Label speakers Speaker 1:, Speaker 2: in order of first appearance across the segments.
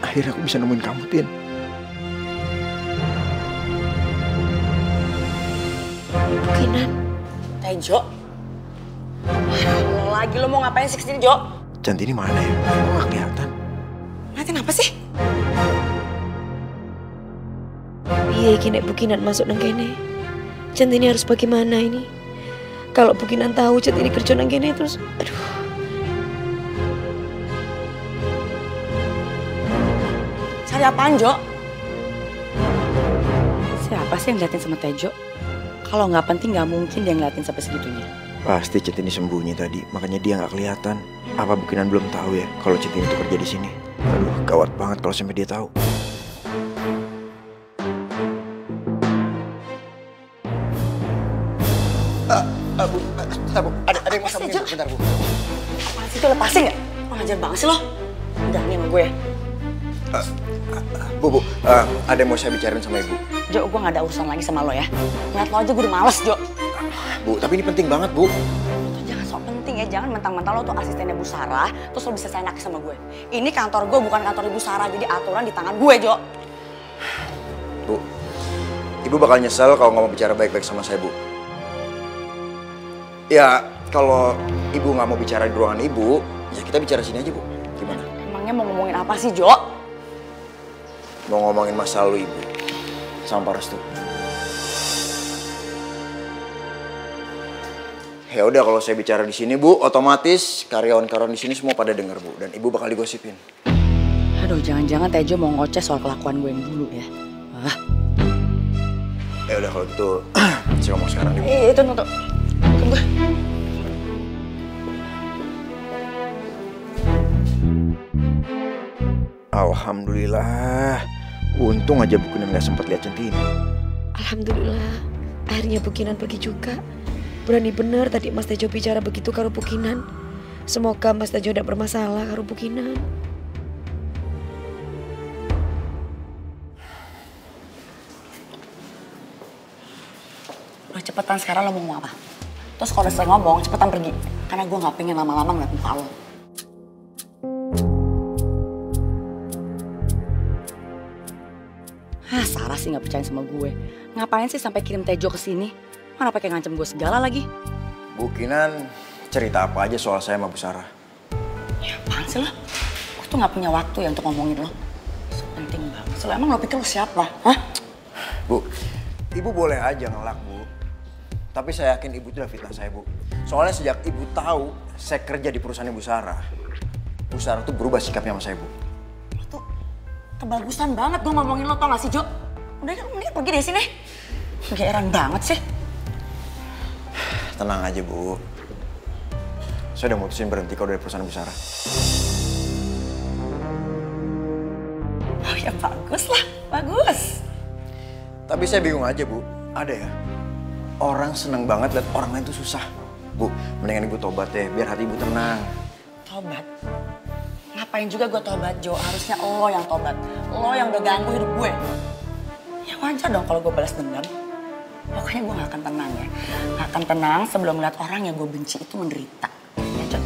Speaker 1: Akhirnya aku bisa nemuin kamu, Tin.
Speaker 2: Kinan.
Speaker 3: Jo. Lo lagi lo mau ngapain sih kesini, Jo?
Speaker 1: Centini mana ya? Kok gak kelihatan?
Speaker 3: Ngeliatin apa sih?
Speaker 2: Iya, iki nek Bukinan masuk nang kene. Centini harus bagaimana ini? Kalau Bukinan tahu Centini kerja nang kene terus, aduh.
Speaker 3: Cari apaan, Jo? Siapa sih yang ngeliatin sama Tejo? Kalau nggak penting nggak mungkin dia ngeliatin sampai segitunya.
Speaker 1: Pasti Centini sembunyi tadi, makanya dia nggak kelihatan. Apa Bukinan belum tahu ya kalau Centini itu kerja di sini? Aduh, gawat banget kalau sampai dia tahu. Bu, ada yang mau sambungin bentar, Bu.
Speaker 3: Apaan sih itu, lepasin nggak? Lo ngajar banget sih lo. Berani sama gue.
Speaker 1: Bu, ada yang mau saya bicarain sama Ibu.
Speaker 3: Jo, gue nggak ada urusan lagi sama lo ya. Ngeliat lo aja gue udah males, Jo.
Speaker 1: Bu, tapi ini penting banget, Bu.
Speaker 3: Jangan sok penting ya, jangan mentang-mentang lo tuh asistennya Bu Sarah, terus lo bisa seenaknya sama gue. Ini kantor gue bukan kantor Ibu Sarah, jadi aturan di tangan gue, Jo.
Speaker 1: Bu, Ibu bakal nyesel kalau nggak mau bicara baik-baik sama saya, Bu. Ya, kalau Ibu nggak mau bicara di ruangan Ibu, ya kita bicara sini aja, Bu. Gimana?
Speaker 3: Emangnya mau ngomongin apa sih, Jo?
Speaker 1: Mau ngomongin masa lalu Ibu sama Pak Restu. Ya udah, kalau saya bicara di sini, Bu, otomatis karyawan-karyawan di sini semua pada dengar, Bu, dan Ibu bakal digosipin.
Speaker 3: Aduh, jangan-jangan Tejo mau ngoceh soal kelakuan gue yang dulu ya.
Speaker 1: Ya udah kalau gitu, saya ngomong sekarang nih, Bu.
Speaker 3: Tunggu. Tunggu.
Speaker 1: Alhamdulillah, untung aja Bukinan nggak sempat lihat Centini.
Speaker 2: Alhamdulillah, akhirnya Bukinan pergi juga. Berani bener tadi Mas Tejo bicara begitu karo Bukinan. Semoga Mas Tejo tidak bermasalah karo Bukinan.
Speaker 3: Udah cepetan sekarang lo mau ngomong apa? Terus kalau udah selesai ngomong, cepetan pergi. Karena gue gak pengen lama-lama ngeliat muka lo. Sarah sih gak percaya sama gue. Ngapain sih sampai kirim Tejo ke sini? Mana pakai ngancem gue segala lagi?
Speaker 1: Bukinan cerita apa aja soal saya sama Bu Sarah?
Speaker 3: Ya apaan sih lo? Gue tuh gak punya waktu ya untuk ngomongin lo. Penting banget. Soalnya emang lo pikir lo siapa? Hah?
Speaker 1: Bu, Ibu boleh aja ngelak, Bu. Tapi saya yakin Ibu itu udah fitnah saya, Bu. Soalnya sejak Ibu tahu saya kerja di perusahaan Bu Sarah tuh berubah sikapnya sama saya, Bu.
Speaker 3: Lo tuh kebagusan banget gue ngomongin lo, tau gak sih, Jo? Udah kan, mending pergi dari sini. Kegeeran banget sih.
Speaker 1: Tenang aja, Bu. Saya udah mutusin berhenti kalau dari perusahaan Bu Sarah.
Speaker 3: Oh ya bagus lah, bagus.
Speaker 1: Tapi saya bingung aja, Bu. Ada ya? Orang seneng banget liat orang lain tuh susah. Bu, mendingan Ibu tobat deh, biar hati Ibu tenang.
Speaker 3: Tobat? Ngapain juga gue tobat, Jo? Harusnya lo yang tobat. Lo yang udah ganggu hidup gue. Ya wajar dong kalau gue balas dendam. Pokoknya gue gak akan tenang ya. Gak akan tenang sebelum ngeliat orang yang gue benci itu menderita. Ya, Jo?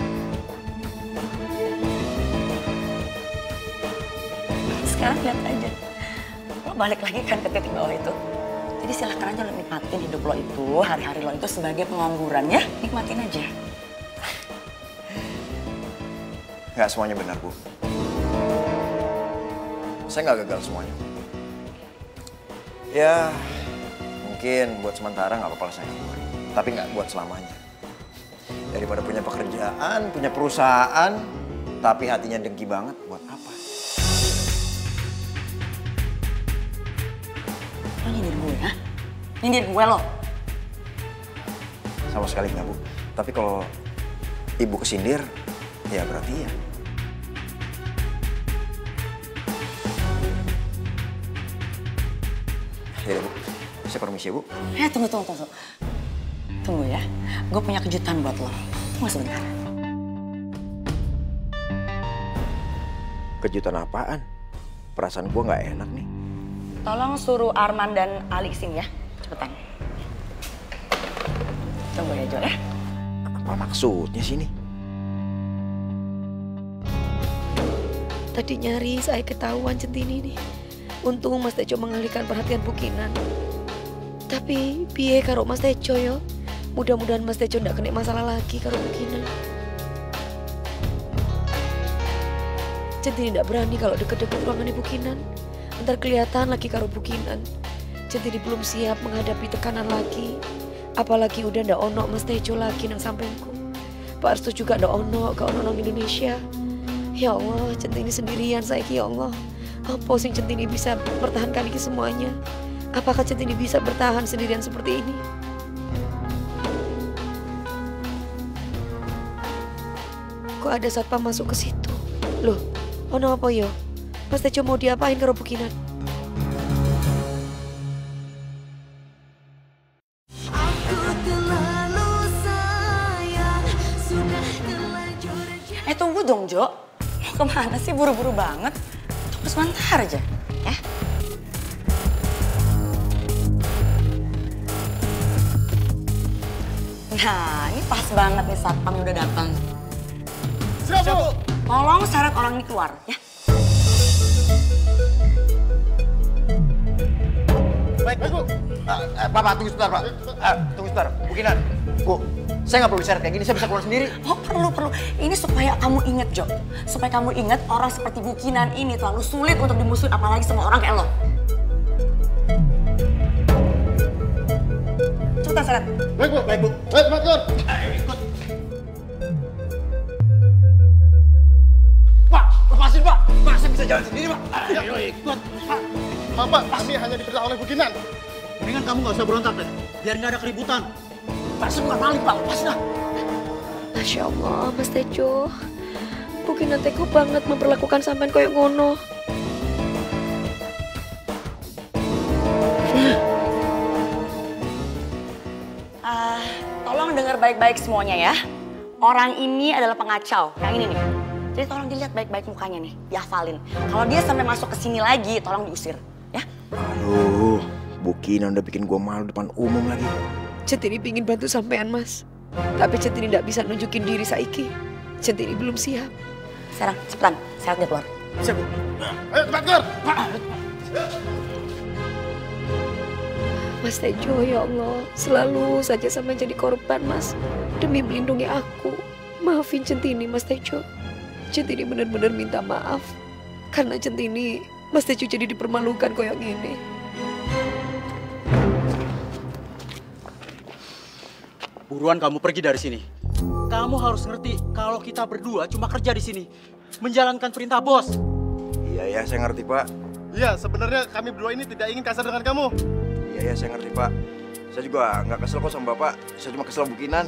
Speaker 3: Sekarang lihat aja. Lo balik lagi kan ke titik bawah itu. Jadi silahkan aja lo nikmatin hidup lo itu, hari-hari lo itu sebagai pengangguran ya. Nikmatin aja.
Speaker 1: Nggak semuanya benar, Bu. Saya nggak gagal semuanya. Ya, mungkin buat sementara nggak apa-apa lah saya nganggur. Tapi nggak buat selamanya. Daripada punya pekerjaan, punya perusahaan, tapi hatinya dengki banget, buat apa?
Speaker 3: Lo nyindir gue, ha? Nyindir gue lo?
Speaker 1: Sama sekali nggak, Bu. Tapi kalau Ibu kesindir, ya berarti iya. Ya Bu, saya permisi ya, Bu.
Speaker 3: Tunggu. Tunggu ya, gue punya kejutan buat lo. Tunggu sebentar.
Speaker 1: Kejutan apaan? Perasaan gue nggak enak nih.
Speaker 3: Tolong suruh Arman dan Ali sini ya, cepetan. Tunggu ya, Jo ya.
Speaker 1: Apa maksudnya sini?
Speaker 2: Tadi nyari saya ketahuan centini nih. Untung Mas Tejo mengalihkan perhatian Bukinan. Tapi piye karo Mas Tejo yo? Mudah-mudahan Mas Tejo ndak kena masalah lagi karo Bukinan. Centini ndak berani kalau deket-deket ruangan Bukinan. Ntar kelihatan lagi karo Bukinan. Centini belum siap menghadapi tekanan lagi. Apalagi udah ndak ono Mas Tejo lagi nang sampingku. Pak Arstu juga ndak ono, gak ono nang Indonesia. Ya Allah, Centini sendirian saiki ya Allah. Apa sing Centini bisa bertahankan ini semuanya? Apakah Centini bisa bertahan sendirian seperti ini? Kok ada satpam masuk ke situ? Loh, ono apa yo? Mas Tejo mau diapain karo Bukinan?
Speaker 3: Tunggu dong, Jo. Mau kemana sih buru-buru banget? Tunggu sebentar aja, ya. Nah, ini pas banget nih satpam yang udah datang.
Speaker 4: Siap, Bu.
Speaker 3: Tolong seret orang ini keluar, ya.
Speaker 1: Baik, Bu. Pak, tunggu sebentar, Pak. Tunggu sebentar. Bukinan. Bu, saya nggak perlu diseret kayak gini, saya bisa keluar sendiri.
Speaker 3: Oh, perlu. Ini supaya kamu inget, Jo. Supaya kamu inget orang seperti Bukinan ini terlalu sulit untuk dimusuhin, apalagi sama orang kayak lo. Cepetan seret.
Speaker 4: Baik, Bu. Baik, Bu. Baik, Mas Gur.
Speaker 1: Ikut. Pak, lepasin, Pak. Pak, saya bisa jalan sendiri, Pak. Ayo, ikut.
Speaker 4: Pak, kami hanya diperintah oleh Bukinan.
Speaker 5: Mendingan kamu nggak usah berontak deh, biar nggak ada keributan.
Speaker 1: Pak, saya bukan maling, Pak. Lepasin lah.
Speaker 2: Masya Allah, Mas Tejo. Bukinan teko banget memperlakukan sampean koyo ngono.
Speaker 3: Tolong dengar baik-baik semuanya ya. Orang ini adalah pengacau, yang ini nih. Jadi tolong dilihat baik-baik mukanya nih, dihafalin. Kalau dia sampai masuk ke sini lagi, tolong diusir, ya.
Speaker 1: Aduh, Bukinan udah bikin gua malu depan umum lagi.
Speaker 2: Centini pingin bantu sampean, Mas. Tapi Centini ndak bisa nunjukin diri saiki. Centini belum siap.
Speaker 3: Sekarang, cepetan, seret dia keluar.
Speaker 1: Siap, Bu.
Speaker 4: Ayo, Mas Gur.
Speaker 2: Mas Tejo, ya Allah, selalu saja sampai jadi korban, Mas. Demi melindungi aku. Maafin Centini, Mas Tejo. Centini benar-benar minta maaf. Karena Centini, Mas Tejo jadi dipermalukan kayak gini.
Speaker 5: Buruan kamu pergi dari sini. Kamu harus ngerti kalau kita berdua cuma kerja di sini, menjalankan perintah bos.
Speaker 1: Iya, saya ngerti, Pak.
Speaker 4: Iya, sebenarnya kami berdua ini tidak ingin kasar dengan kamu.
Speaker 1: Iya, saya ngerti, Pak. Saya juga nggak kesel kok sama Bapak. Saya cuma kesel Bukinan.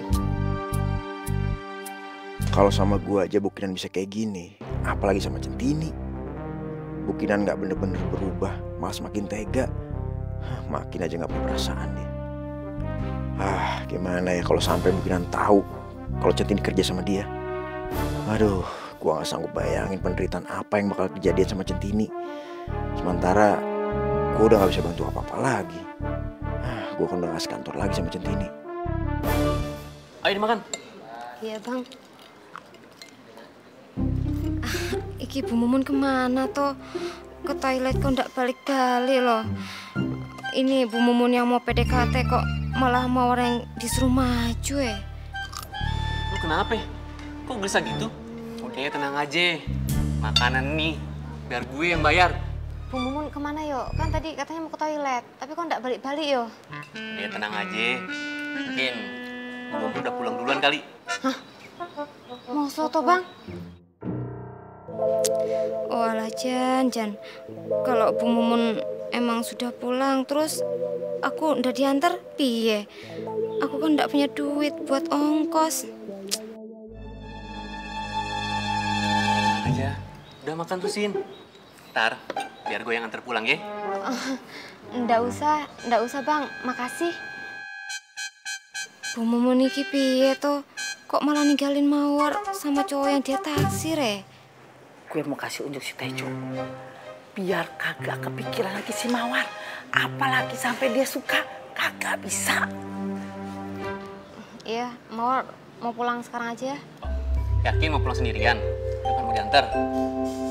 Speaker 1: Kalau sama gua aja Bukinan bisa kayak gini, apalagi sama Centini. Bukinan nggak bener-bener berubah, malah semakin tega. Makin aja nggak punya perasaan dia. Gimana ya kalau sampai Bukinan tahu kalau Centini kerja sama dia. Aduh, gua nggak sanggup bayangin penderitaan apa yang bakal kejadian sama Centini. Sementara gue udah gak bisa bantu apa-apa lagi. Gue kan udah gak sekantor lagi sama Centini.
Speaker 5: Ayo dimakan.
Speaker 6: Iya, Bang. Iki Bu Mumun kemana toh? Ke toilet kok ndak balik-balik loh. Ini Bu Mumun yang mau PDKT kok malah mau orang disuruh maju ya.
Speaker 7: Lu kenapa? Kok gelisah gitu? Udah tenang aja. Makanan nih, biar gue yang bayar.
Speaker 6: Bu Mumun kemana yo? Kan tadi katanya mau ke toilet, tapi kok ndak balik-balik yo?
Speaker 7: Ya tenang aja. Mungkin gue udah pulang duluan kali.
Speaker 6: Hah? Mau soto, Bang? Oh alah Jan. Kalau Bu Mumun emang sudah pulang, terus aku ndak diantar, piye? Aku kan ndak punya duit buat ongkos.
Speaker 7: Tenang aja. Udah makan tuh, Sin. Ntar, biar gue yang antar pulang ya.
Speaker 6: Ndak usah Bang, makasih. Bu Mumun iki piye toh? Kok malah ninggalin Mawar sama cowok yang dia taksir ya?
Speaker 3: Gue mau kasih unjuk si Tejo. Biar kagak kepikiran lagi si Mawar. Apalagi sampai dia suka, kagak bisa.
Speaker 6: Iya, Mawar mau pulang sekarang aja ya?
Speaker 7: Yakin mau pulang sendirian? Bukan mau diantar?